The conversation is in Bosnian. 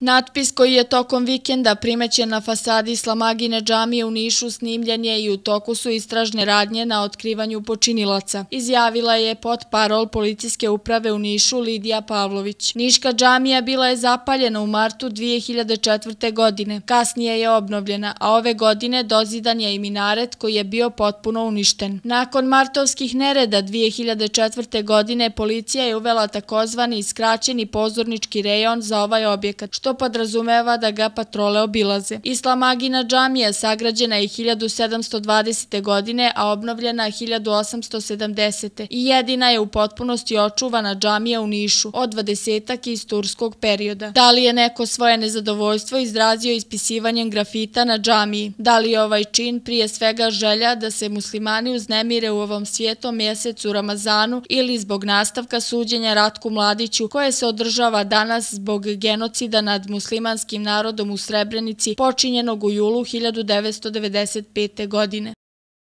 Natpis koji je tokom vikenda primećen na fasadi Islamagine džamije u Nišu snimljen je i u toku su istražne radnje na otkrivanju počinilaca, izjavila je portparol policijske uprave u Nišu Lidija Pavlović. Niška džamija bila je zapaljena u martu 2004. godine, kasnije je obnovljena, a ove godine dozidan je i minaret koji je bio potpuno uništen. Nakon martovskih nereda 2004. godine policija je uvela takozvani skraćeni pozornički rejon za ovaj objekat, što podrazumeva da ga patrole obilaze. Islamagina džamija sagrađena je 1720. godine, a obnovljena 1870. i jedina je u potpunosti očuvana džamija u Nišu od 20-ak iz turskog perioda. Da li je neko svoje nezadovoljstvo izrazio ispisivanjem grafita na džamiji? Da li je ovaj čin prije svega želja da se muslimani uznemire u ovom svijetom mjesecu Ramazanu ili zbog nastavka suđenja Ratku Mladiću koje se održava danas zbog genocida nad muslimanskim narodom u Srebrenici počinjenog u julu 1995. godine?